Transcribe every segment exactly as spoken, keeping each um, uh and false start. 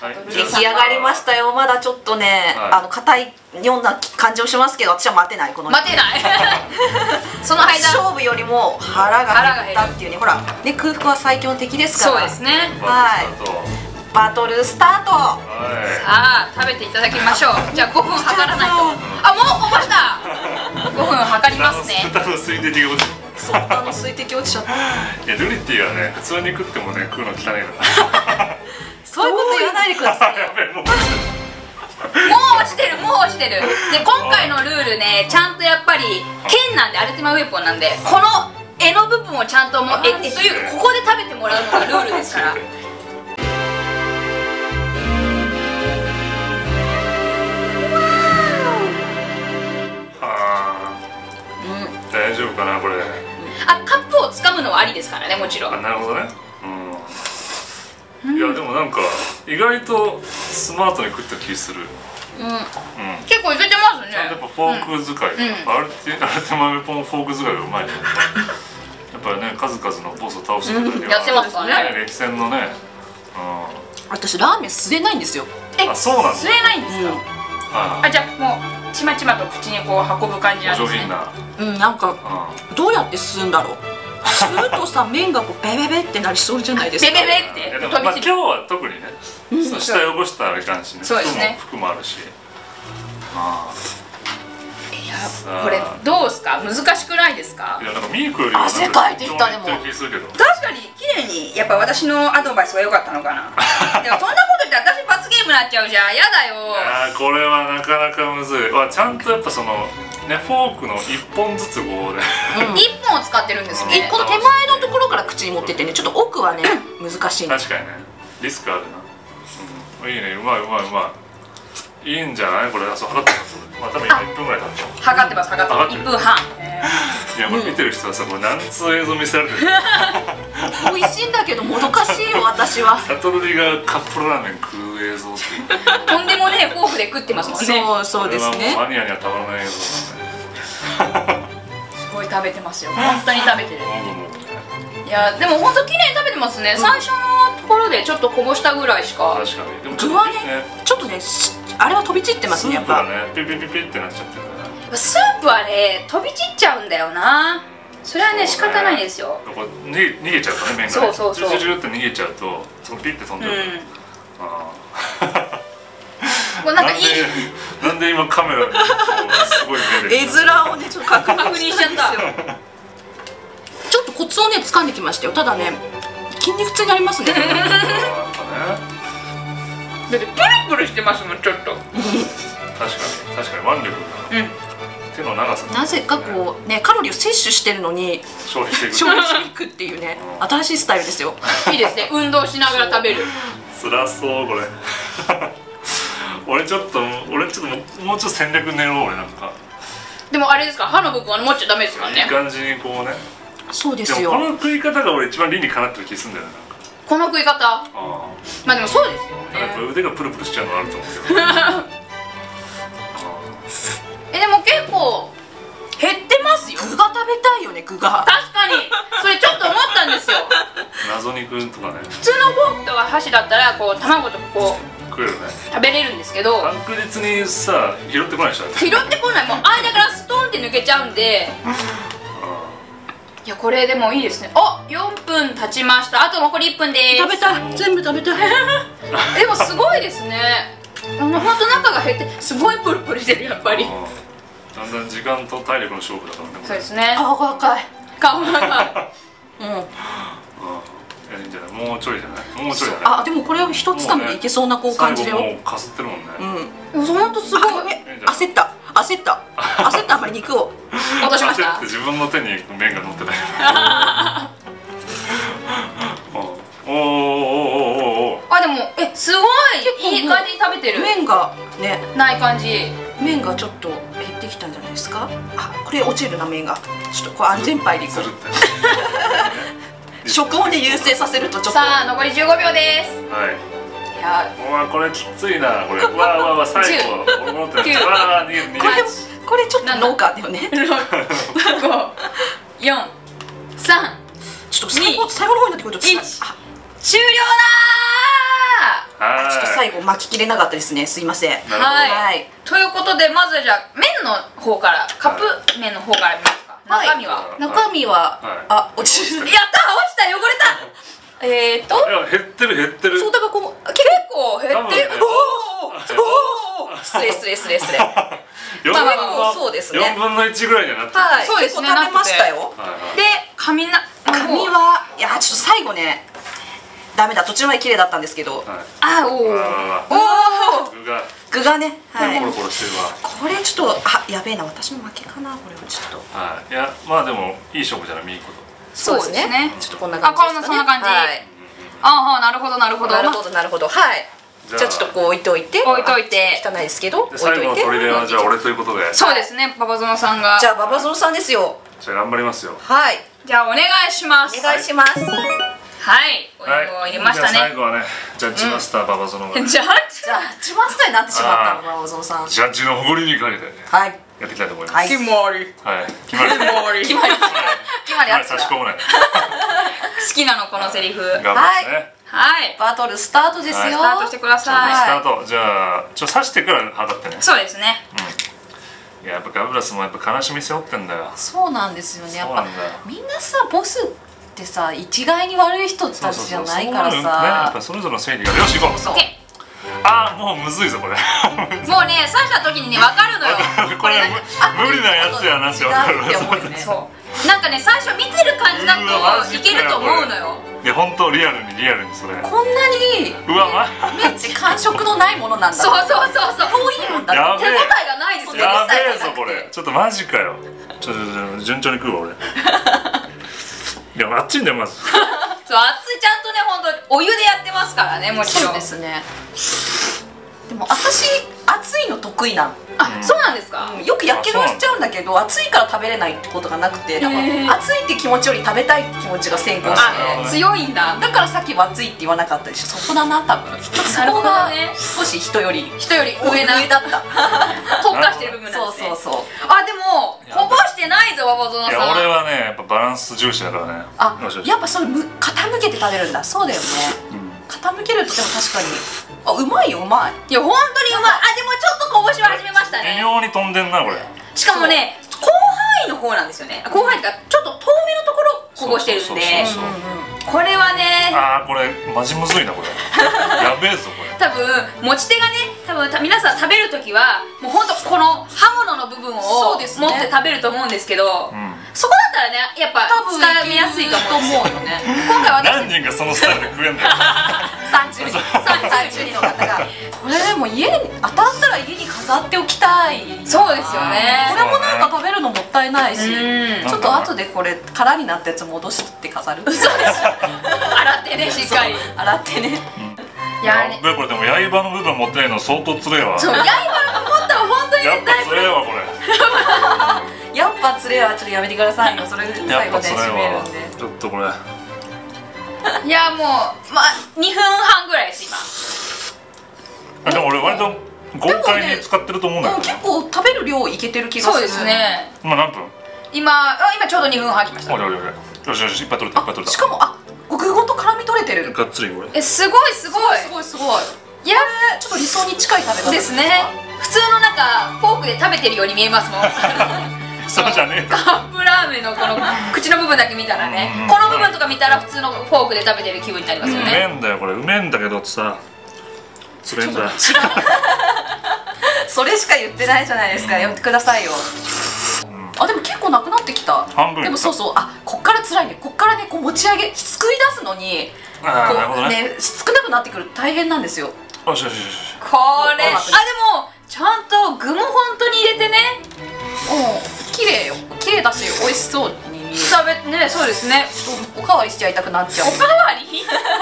出来上がりましたよ。まだちょっとね、あの硬いような感じをしますけど、私は待てない。この待てないその間勝負よりも腹が減ったっていうね。ほらね、空腹は最強の敵ですから。 そうですね。 はい、バトルスタート。さあ食べていただきましょう。じゃあごふん測らないと。あ、もうこぼしたごふん測りますね。 豚の水滴落ちそう、豚の水滴落ちちゃった。いや、ルリティがね、普通に食ってもね、食うの汚いからそういうこと言わないでくださいよ。 もう落ちてる、もう落ちてる。で、今回のルールね、ちゃんとやっぱり剣なんで、アルティマウェポンなんで、この柄の部分をちゃんともう、え、えというかここで食べてもらうのがルールですから。 大丈夫かなこれ。 あ、カップを掴むのはありですからね、もちろん。 あ、なるほどね。うん。いやでもなんか意外とスマートに食った気する。 うん。結構いけてますね。 やっぱフォーク使い、アルティマウェポンフォーク使いがうまいね。やっぱりね、数々のボスを倒してる時はやってますからね。 歴戦のね。 私ラーメン吸えないんですよ。 え、 あ、そうなんだ。 吸えないんですか。あ、じゃあもうちまちまと口にこう運ぶ感じなんですね。 うん、なんかどうやって吸うんだろう。吸うとさ、麺がこうベベベってなりそうじゃないですか。 ベベベって飛び散る。今日は特にね、下汚したらあれかんしね。そうですね。服もあるし。 いや、これどうですか、難しくないですか。 いや、なんかミークよりは汗かいてきた。でも確かに綺麗に、やっぱ私のアドバイスは良かったのかな。でもそんなこと言って私罰ゲームになっちゃうじゃん。やだよ。 ああ、これはなかなかむずい。わ、ちゃんとやっぱそのね、フォークの一本ずつこうね、 一本を使ってるんですね。 この手前のところから口に持ってってね、ちょっと奥はね難しい。 確かにね、リスクあるな。いいね、うまいうまいうまい。いいんじゃないこれ。そう、測ってます。まあ多分今いっぷんぐらい経っちゃう。 測ってます、測ってます。いっぷんはん。 いや、これ見てる人はさ、これ何通映像見せられてる。 美味しいんだけどもどかしいよ私は。 サトルリがカップルラーメン食う映像っていう。 とんでもねえフォークで食ってますもんね。 そうそうですね。 マニアにはたまらない映像だね。 すごい食べてますよ。本当に食べてる。いや、でも本当綺麗に食べてますね。最初のところでちょっとこぼしたぐらいしか。 確かに。でも具はね、ちょっとね、あれは飛び散ってますね。やっぱ。 ピピピピってなっちゃってるね。 スープはね、飛び散っちゃうんだよな。それはね、仕方ないですよ。 逃げちゃうとね、麺が。 そうそうそう。 ジュジュって逃げちゃうと、そのピって飛んでる。もうなんかいい。なんで今カメラすごい目で。 絵面をね、ちょっと確認しちゃった。 ちょっとコツをね、掴んできましたよ。ただね、筋肉痛になりますね。 だってプルプルしてますもん、ちょっと。 確かに、確かに腕力が。手の長さ。 なぜかこうね、カロリーを摂取してるのに消費していく。 消費していくっていうね、新しいスタイルですよ。 いいですね。運動しながら食べる。 辛そうこれ。俺ちょっと、俺ちょっともうちょっと戦略練ろう俺なんか。 でもあれですか、歯の部分は持っちゃダメですからね。 いい感じにこうね。 そうですよ。 この食い方が俺一番理にかなってる気するんだよね。 この食い方。まあでもそうですよね。 やっぱ腕がプルプルしちゃうのあると思うけど。 え、でも結構減ってますよ。 具が食べたいよね、具が。 確かにそれちょっと思ったんですよ。 謎肉とかね。 普通のフォークとか箸だったらこう卵とかこう食えるね、 食べれるんですけど、 確実にさ拾ってこないでしょ。 拾ってこない。もう間からストンって抜けちゃうんで。いや、これでもいいですね。あ、よんぷん経ちました。あと残りいっぷんです。 食べたい、全部食べたい。 でもすごいですね。ほんと中が減ってすごいプルプルしてる、やっぱり。 だんだん時間と体力の勝負だからね。 そうですね。 顔が赤い。 顔が赤い。うん。 いいんじゃない、もうちょいじゃない、もうちょいじゃない。 あ、でもこれを一つかみでいけそうなこう感じで。 もうかすってるもんね。 うん。ほんとすごい。 焦った、焦った、焦った。あまり肉を落としました。 焦って自分の手に麺が乗ってない。おおおおおお。 あ、でもえ、すごいいい感じに食べてる。 麺がね、 ない感じ。 麺がちょっと減ってきたんじゃないですか。あ、これ落ちるな、麺が。ちょっとこれ安全牌でいこう。食音で優勢させるとちょっと。 さあ、残りじゅうごびょうです。 はい。 いや、 うわ、これきついな、これ。うわうわうわ、最後。 きゅう、 わあ、逃げ逃げ。 これちょっと農家だよね。 ご、よん、さん、 ちょっと最後最後の方になってくると。 いち、終了だー。 はいちょっと最後巻ききれなかったですね、すいません。 なるほどはいということで、まずじゃあ麺の方からカップ麺の方から見ますか。 はい中身は、 中身は、 はいあ、落ちる。 やった落ちた汚れたえーっといや減ってる減ってるそうだからこう結結構減ってる。 構おーおー失礼失礼失礼失礼。 四まあまあ分まあそうですね四分の一ぐらいにはなってるはい、 そうですね結構食べましたよ。 はいはいで髪な髪はいやちょっと最後ねダメだ、途中まで綺麗だったんですけど、 はいあおおあおおー具が具がね、はいコロコロしてるわこれちょっとあやべえな、私の負けかな、これはちょっとはいいやまあでもいい勝負じゃないいいことそうですそうですねね、ちょっとこんな感じですかね。 あこんなそんな感じはいああなるほどなるほどなるほどなるほど、はいじゃあじゃあちょっとこう置いといて、 置いといてあ汚いですけど置でいといて、 最後の砦はじゃあ俺ということでそうですね、ババゾノさんがじゃあババゾノさんですよ。 じゃあ頑張りますよはいじゃあお願いしますお願いします。 はいお湯を入れましたじゃあ最ね後はねジャッジマスター馬場園がじゃあじゃあチマスターになってしまったのあーババゾノさん。 ジャッジの誇りにかけてはいやっていきたいと思いますはい決まりはい決まり決まり決まり決まりあった差し込むね好きなのこのセリフ頑張ってねはいバトルスタートですよ。 はいスタートしてください、 はいスタートじゃあちょっと刺してから測ってねそうですねうんいややっぱガブラスもやっぱ悲しみ背負ってんだよそうなんですよね。やっぱそうなんだよみんなさボスってさ一概に悪い人たちじゃないからそうそうそうそうねやっさぱ。それぞれの正義がよし行こうそう OK ああもうむずいぞこれもうね刺した時にね分かるのよこれ無理なやつやなって分かるって思うよね。 そうなんかね最初見てる感じだうわマジかよといけると思うのよいや本当リアルにリアルにそれこんなにうわま目って感触のないものなんだ。 そうそうそうそう遠いもんだって。 やべえ手応えがないですよやべえぞこれちょっとマジかよちょっとちょっと順調に食うわ俺いや熱いんだよまずそう熱いちゃんとね本当お湯でやってますからねもちろんそうですね。でも私熱いの得意なん。 あ、そうなんですか、 よくやけどしちゃうんだけど熱いから食べれないってことがなくて、だかへーら熱いって気持ちより食べたいって気持ちが先行しあて、 強いんだだからさっきは熱いって言わなかったでしょ。そこだな多分。そなるほこがどね少し人より人より上な上だった。 特化してる部分なんそうですねそうそう。 あでもこぼしてないぞババゾノいさんや俺はねやっぱバランス重視だからねあよしよ、しやっぱそれむ傾けて食べるんだ。そうだよね。 うん傾けるとでも確かにあうまいようまい。 いや本当にうまいあでもちょっとこぼし始めました微ね妙に飛んでんなこれしかもね広範囲の方なんですよね広範囲っていうかちょっと遠めのところこぼしてるんでそうそうそうそうこれはねああこれマジむずいなこれやべえぞこれ多分持ち手がね多分た皆さん食べる時はもうほんとこの刃物の部分をそうですね持って食べると思うんですけどうんそこだったらねやっぱ多分使いやすいと思うんですよいけると思うよね。 今回私何人がそのスタイルで食えんだよ三十人三十人の方がこれでも家に当たったら家に飾っておきたい。 そうですよねこれもなんか食べるのもったいないし、 うんちょっと後でこれ空になったやつ戻して飾る。 そうです洗ってねしっかり洗ってね。 いやねべえこれでも刃の部分持ってないの相当つれえわそう刃の持ったら本当にやっねだいぶぱつれえわこれやっぱつれはちょっとやめてくださいよ。それでや最後でっぱつれえ締めるわんで。 ちょっとこれいやもうまあにふんはんぐらいです今あでも俺割と豪快に使ってると思うんだうんけど結構食べる量いけてる気がする。 そうです。ね今何分今あ今ちょうどにふんはんきましたおいおいおいよしよしいっぱい取れたいっぱい取れたしかもあ具ごと絡み取れてる。 がっつりこれえすごいすごいすごいすごい。 いやちょっと理想に近い食べ方ですね普通のなんかフォークで食べてるように見えますもんそうじゃねえカップラーメンのこの口の部分だけ見たらねうんうんこの部分とか見たら普通のフォークで食べてる気分になりますようめねえんだよこれうめえんだけどさつれえんだそれしか言ってないじゃないですか。やめてくださいよ。あでも結構なくなってきた。 半分でもそうそうあこっから辛いね。こっからねこう持ち上げすくい出すのにああなるほこうどねね少なくなってくると大変なんですよ。 よしよしよしこれあでもちゃんと具も本当に入れてねうん綺麗よ。綺麗だし美味しそうに見える。 食べねそうですねおかわりしちゃいたくなっちゃう。 おかわり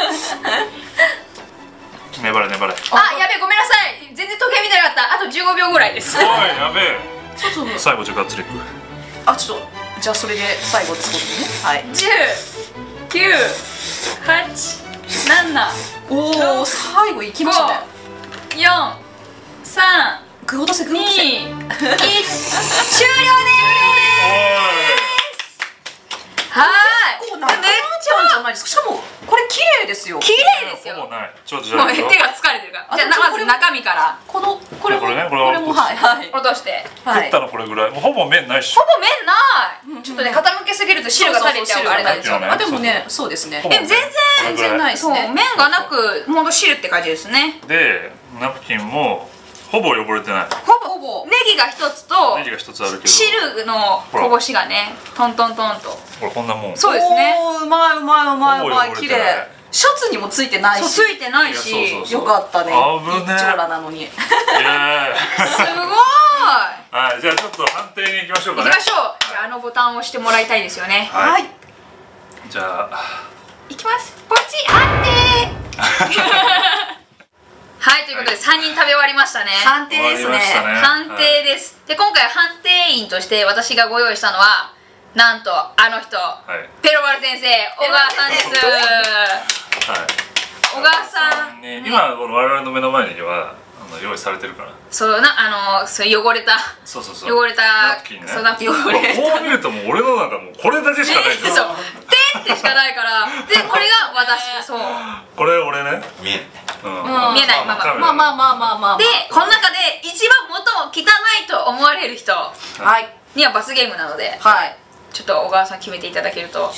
粘れ粘れあやべえごめんなさい全然時計見てなかったあとじゅうごびょうぐらいですおいやべえそうそう最後じゃがっつりいくあちょっとじゃあそれで最後作ってね。はい。 じゅうきゅうはちななおお最後いきましたね。 よんさん具を出せ具を出せ。 にいち終了でーすおいはーい結構なくなっちゃうんじゃないですか。しかもこれ綺麗ですよ。 綺麗ですよ。 ほぼない。ちょっとじゃあもう手が疲れてるから。じゃあまず中身からこのこれもこれねこれこれもはいはい落として。 はい。 食ったのこれぐらい。もうほぼ麺ないっしょ。 ほぼ麺ない。ちょっとね傾けすぎると汁が垂れちゃうからあれなんですよ。 そうそうあでもねそうですね。 ほぼえ全然全然ないですそうね。 麺がなくほんと汁って感じですね。 でナプキンもほぼ汚れてない。 ほぼほぼネギが一つとネギが一つあるけど汁のこぼしがねトントントンと。 これこんなもん。 そうですね。 おーうまいうまいうまいうまい綺ほぼ汚れてない麗。シャツにもついてないし。 そうついてないし。 いやそうそうそうよかったね。 危ね一丁羅なのに。 イエーイ。 すごい。 はい、じゃあちょっと判定に行きましょうかね。 行きましょう。じゃああのボタンを押してもらいたいですよね。 はいはい。 じゃあいきます。ポチ判定。はいということでさんにん食べ終わりましたね。 判定です終わりましたね。 ね判定です。で今回判定員として私がご用意したのはなんとあの人、 はいペロバル先生小川さんです。 はい。 小川さんに今この我々の目の前にはあの用意されてるから。 そうなあのそう汚れたそうそうそう。 汚れたナプキンね。 そうナプキン汚これう見るともう俺のなんかもうこれだけしかないじゃん。 そう手ってしかないからでこれが私そうこれ俺ね。 見えうんうん見えないまあまあまあまあまあまあまあ。 でこの中で一番最も汚いと思われる人はいには罰ゲームなのではい。 ちょっと小川さん決めていただけると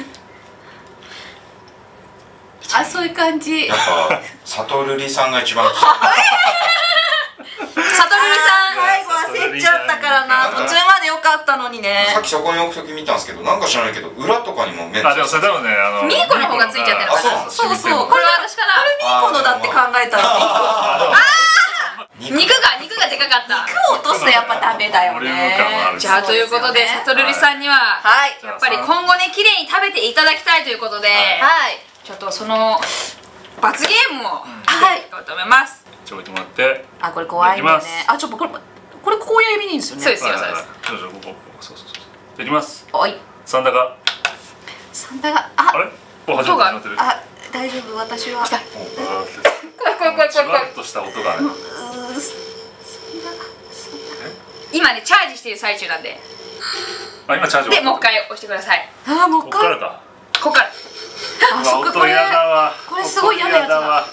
あそういう感じ。 やっぱサトルリさんが一番サトルリさん最後焦っちゃったからな。途中まで良かったのにね。 さっきそこに置くとき見たんですけどなんか知らないけど裏とかにも麺あでもそれ多分ねあのミーコの方がついちゃってるあそうなんですそうそうこれは私かなこのだって考えたら肉が肉がでかかった肉を落とすとやっぱダメだよボリューム感もあね。 るしじゃあということでサトルリさんにははいやっぱり今後ね綺麗に食べていただきたいということではいちょっとその罰ゲームをはい。 いこうと思いますちょっと置いてもらって。 あこれ怖いんだよねいきます。 あちょっとこれこれこういう意味でいいんですよね。 そうですよはいはいはいちょっとここここそうそうそう。いきます。 おい。 サンダがサンダがああれ？お始まって始まってる。 あ大丈夫私は。 あーって怖い怖い怖いじわ怖いっとした音がね。 うーサンダが今ねチャージしている最中なんであ今チャージでもう一回押してくださいあーもうこ一回。 っからか。 ここからあうわそっかこれ音やだわ。 これすごい嫌なやつだ音わ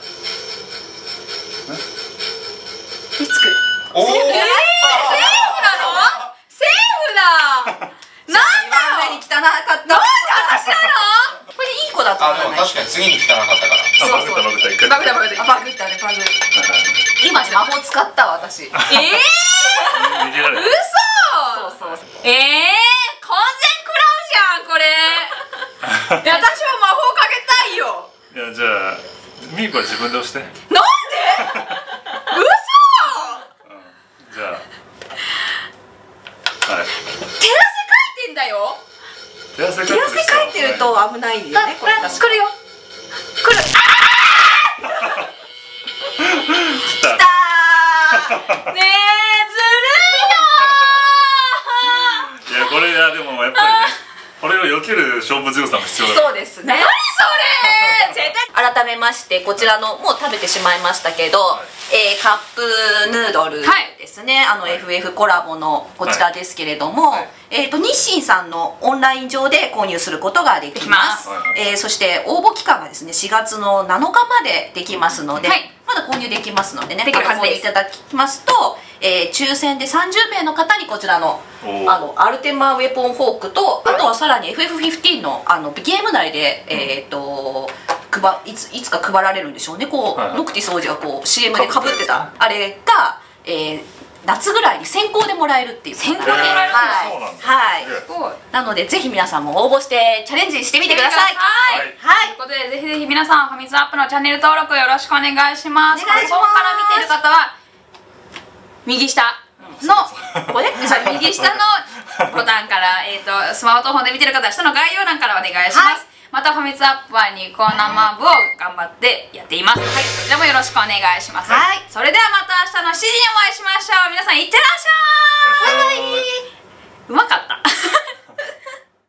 いつくる。 おおセーフなのセーフだなんだよに汚かった。 なんで私なのこれいい子だったあでも確かに次に汚かったからあバグったバグった一回。 バグったバグったあバグったねバグ。今魔法使ったわ私。 ええ逃げられー、 た。 嘘そうそう。 ええー、完全クラウンじゃんこれいや私は魔法かけたいよいやじゃあミーコは自分で押して。 なんで嘘じゃあはい。 手汗かいてんだよ手汗手汗かいてると危ないんだよねこれ確かに。 来るよ来る来た。 あねえずるいないやこれはでもやっぱりねこれを避ける勝負強さも必要だ。 そうですね。 何それ絶対改めましてこちらのもう食べてしまいましたけど、えーカップヌードルですね、あの エフエフ コラボのこちらですけれども、 はいえー、と日清さんのオンライン上で購入することができます。 はいはいえーそして応募期間がですねしがつのなのかまでできますので、 はいまだ購入できますのでね、 できるはずです購入いただきますと、えー抽選でさんじゅうめいの方にこちらのおーあのアルテマウェポンフォークと、あとはさらに エフエフフィフティーン のあのゲーム内で、えー、と配いついつか配られるんでしょうね、こう、 はいはいノクティス王子がこう シーエム でかぶってたあれが、えー夏ぐらいに先行でもらえるっていう先行でもらえるんだはいそうなんだはいすげえすごいなのでぜひ皆さんも応募してチャレンジしてみてください。 はいはいということでぜひぜひ皆さんファミツアップのチャンネル登録よろしくお願いします。 お願いしますパソコンから見てる方は右下のこれ右下のボタンから、えー、とスマホとフォンで見てる方は下の概要欄からお願いします、 はいまたファミツアップはニコ生部を頑張ってやっています、はい、そちらもよろしくお願いします、 はいそれではまた明日のしちじにお会いしましょう。皆さんいってらっしゃい。 はい。 うまかった